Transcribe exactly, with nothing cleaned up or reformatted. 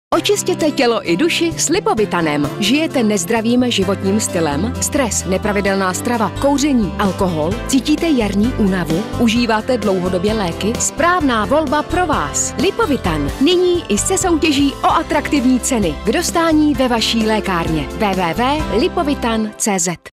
Očistěte tělo i duši s Lipovitanem. Žijete nezdravým životním stylem? Stres, nepravidelná strava, kouření, alkohol? Cítíte jarní únavu? Užíváte dlouhodobě léky? Správná volba pro vás. Lipovitan. Nyní i se soutěží o atraktivní ceny. K dostání ve vaší lékárně. w w w tečka lipovitan tečka c z